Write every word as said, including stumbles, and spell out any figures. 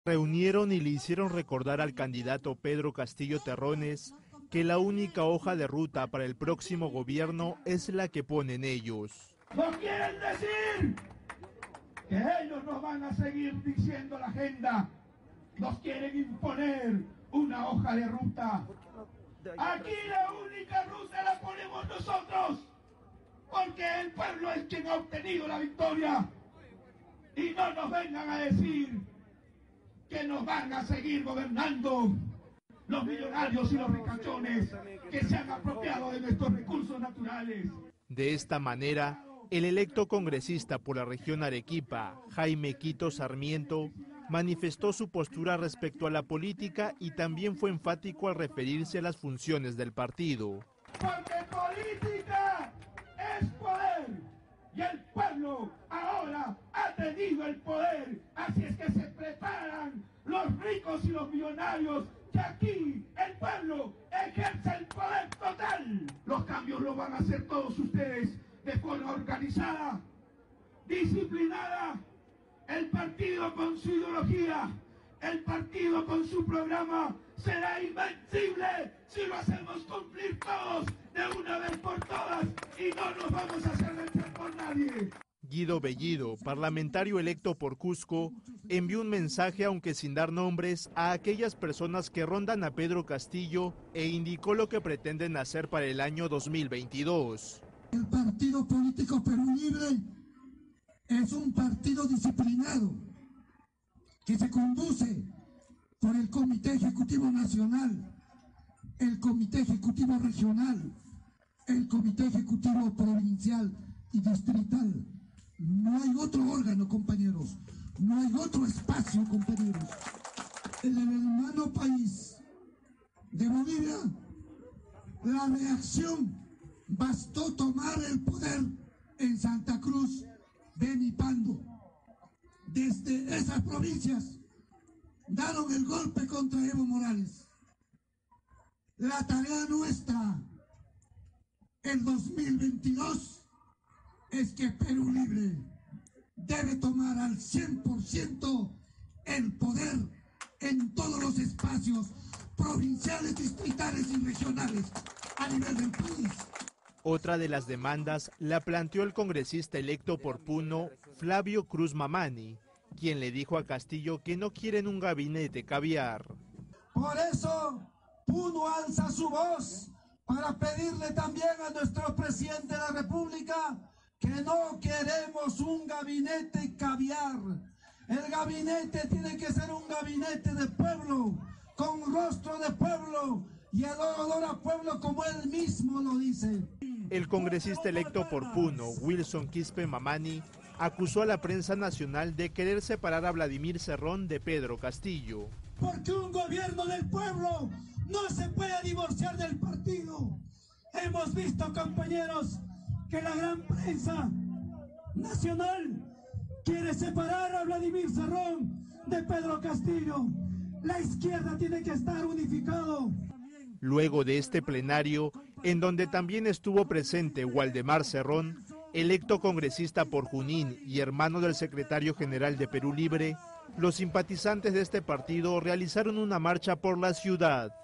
Reunieron y le hicieron recordar al candidato Pedro Castillo Terrones que la única hoja de ruta para el próximo gobierno es la que ponen ellos. Nos quieren decir que ellos nos van a seguir diciendo la agenda, nos quieren imponer una hoja de ruta. Aquí la única ruta la ponemos nosotros, porque el pueblo es quien ha obtenido la victoria. Y no nos vengan a decir que nos van a seguir gobernando los millonarios y los ricachones que se han apropiado de nuestros recursos naturales. De esta manera, el electo congresista por la región Arequipa, Jaime Quito Sarmiento, manifestó su postura respecto a la política y también fue enfático al referirse a las funciones del partido. Porque política es poder y el pueblo ahora ha tenido el poder, así es que se preparan los ricos y los millonarios, que aquí el pueblo ejerce el poder total. Los cambios los van a hacer todos ustedes de forma organizada, disciplinada. El partido con su ideología, el partido con su programa será invencible si lo hacemos cumplir todos de una vez por todas y no nos vamos a hacer vencer por nadie. Guido Bellido, parlamentario electo por Cusco, envió un mensaje, aunque sin dar nombres, a aquellas personas que rondan a Pedro Castillo e indicó lo que pretenden hacer para el año dos mil veintidós. El Partido Político Perú Libre es un partido disciplinado que se conduce por el Comité Ejecutivo Nacional, el Comité Ejecutivo Regional, el Comité Ejecutivo Provincial y Distrital. No hay otro órgano, compañeros, no hay otro espacio, compañeros. En el hermano país de Bolivia, la reacción bastó tomar el poder en Santa Cruz de Nipando. Desde esas provincias daron el golpe contra Evo Morales. La tarea nuestra en dos mil veintidós es que Perú Libre debe tomar al cien por ciento el poder en todos los espacios provinciales, distritales y regionales a nivel del país. Otra de las demandas la planteó el congresista electo por Puno, Flavio Cruz Mamani, quien le dijo a Castillo que no quieren un gabinete caviar. Por eso Puno alza su voz para pedirle también a nuestro presidente de la República que no queremos un gabinete caviar. El gabinete tiene que ser un gabinete de pueblo, con rostro de pueblo y el olor a pueblo como él mismo lo dice. El congresista electo por Puno, Wilson Quispe Mamani, acusó a la prensa nacional de querer separar a Vladimir Cerrón de Pedro Castillo. Porque un gobierno del pueblo no se puede divorciar del partido. Hemos visto, compañeros, que la gran prensa nacional quiere separar a Vladimir Cerrón de Pedro Castillo. La izquierda tiene que estar unificado. Luego de este plenario, en donde también estuvo presente Waldemar Cerrón, electo congresista por Junín y hermano del secretario general de Perú Libre, los simpatizantes de este partido realizaron una marcha por la ciudad.